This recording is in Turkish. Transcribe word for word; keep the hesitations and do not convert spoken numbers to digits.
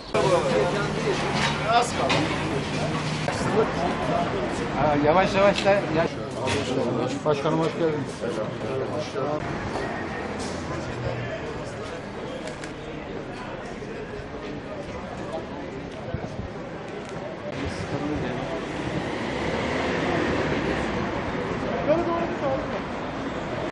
Az kaldı. Ha, yavaş yavaş da. Yaş. Başkanım hoş geldiniz.